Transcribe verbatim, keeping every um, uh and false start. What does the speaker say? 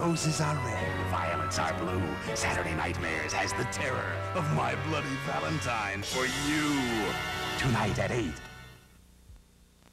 Roses are red, violets are blue. Saturday Nightmares has the terror of My Bloody Valentine for you. Tonight at eight.